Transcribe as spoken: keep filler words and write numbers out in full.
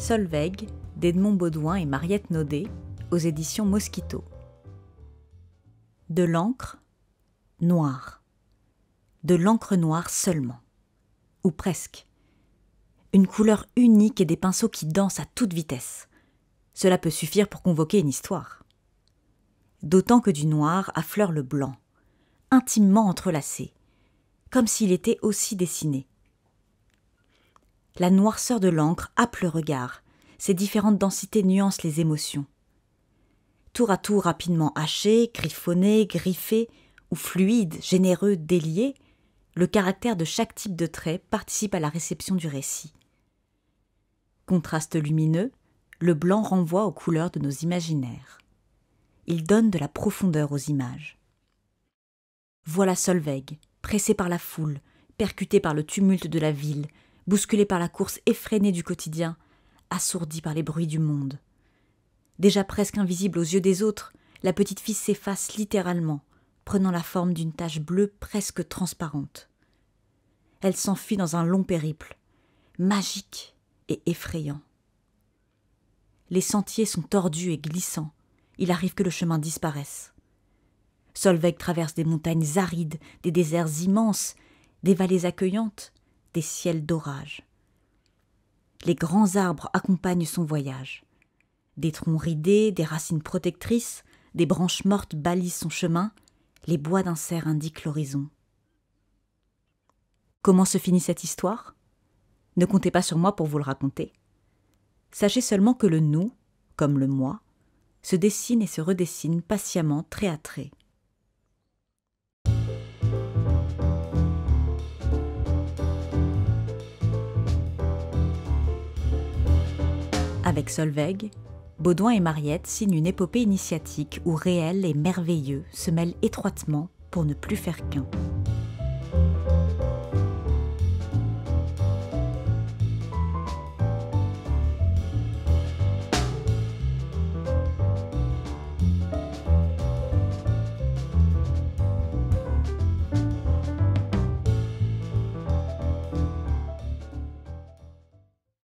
Solveig d'Edmond Baudouin et Mariette Naudet aux éditions Mosquito. De l'encre noire. De l'encre noire seulement. Ou presque. Une couleur unique et des pinceaux qui dansent à toute vitesse. Cela peut suffire pour convoquer une histoire. D'autant que du noir affleure le blanc, intimement entrelacé, comme s'il était aussi dessiné. La noirceur de l'encre happe le regard, ses différentes densités nuancent les émotions. Tour à tour rapidement haché, griffonné, griffé, ou fluide, généreux, délié, le caractère de chaque type de trait participe à la réception du récit. Contraste lumineux, le blanc renvoie aux couleurs de nos imaginaires. Il donne de la profondeur aux images. Voilà Solveig, pressée par la foule, percutée par le tumulte de la ville, bousculée par la course effrénée du quotidien, assourdie par les bruits du monde. Déjà presque invisible aux yeux des autres, la petite fille s'efface littéralement, prenant la forme d'une tache bleue presque transparente. Elle s'enfuit dans un long périple, magique et effrayant. Les sentiers sont tordus et glissants, il arrive que le chemin disparaisse. Solveig traverse des montagnes arides, des déserts immenses, des vallées accueillantes, des ciels d'orage. Les grands arbres accompagnent son voyage. Des troncs ridés, des racines protectrices, des branches mortes balisent son chemin, les bois d'un cerf indiquent l'horizon. Comment se finit cette histoire ? Ne comptez pas sur moi pour vous le raconter. Sachez seulement que le nous, comme le moi, se dessine et se redessine patiemment, trait à trait. Avec Solveig, Baudouin et Mariette signent une épopée initiatique où réel et merveilleux se mêlent étroitement pour ne plus faire qu'un.